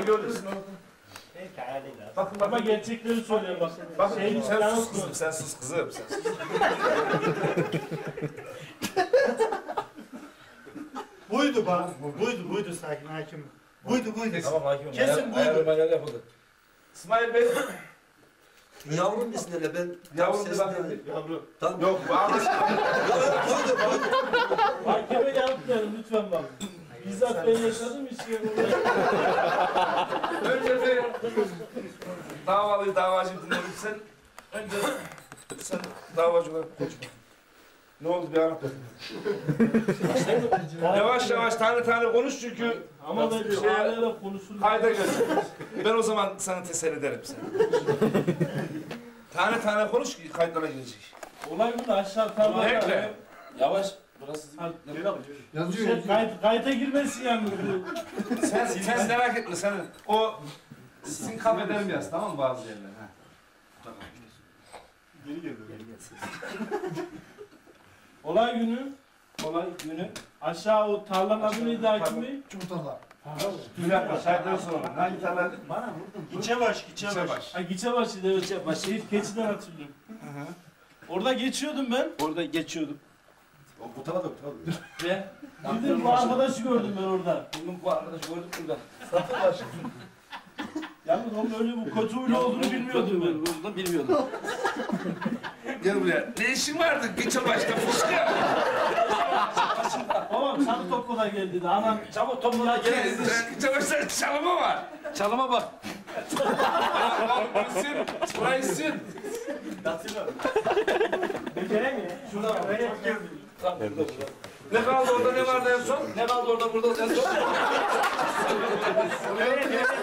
görürsün. Bakın ama gerçekleri söylüyor bak. Bakın sen sus kızım, sen sus kızım. Sen sus. Buydu bak. Buydu sakin hakim. Buydu. Tamam hakim. Kesin buydu. Ayarlamalar yapıldı. İsmail Bey. Yavrum desin hele ben. Yavrum bir bakın. Yavrum. Tamam. Yok bu arkadaş. Mahkeme yapmayalım lütfen bak. Bizzat ben yaşadım hiç şey olmadı. Önce bir davalıyı davacıyı dinledim. Önce sen davacı olarak konuşma. Ne oldu bir anlat bakayım. Yavaş yavaş tane konuş çünkü Ama ben aileyle konuşurum. kayda gelecek. Ben o zaman sana teselli ederim seni. Tane konuş ki kayıtlara girecek. Olay bunu aşağı tarlaya. Bekle. Yavaş. Burası Yazıyor. Kayıta girmesin yani. sen merak etme sen o sizin kafederim yaz tamam mı bazı yerler? Tamam. Geri gel. Olay günü aşağı o tarlanın adı neydi hakimi? Çumurtalar. Bir dakika şahitleri soralım. Hangi tarla? Bana vurdun. Giçebaş. Ha Giçebaşı'ydı evet. Şehit Keçi'den hatırlıyorum. Orada geçiyordum ben. Bu tarafta. Ve dedim bu arkadaşı gördüm ben orada. Bugün bu arkadaşı gördük burada. Yalnız onun öyle bu kötü huylu olduğunu bilmiyordum ben. Bunu bilmiyordum. Gel buraya. Ne işin vardı? Geçe başta fışkı. Babam çabuk topla gel dedi. Anam çabuk topla gel dedi. Geçe başta çalımı var. Çalıma bak. Burayı sil. Şurada böyle Ne kaldı orada ne vardı en son? Ne kaldı orada burada en son?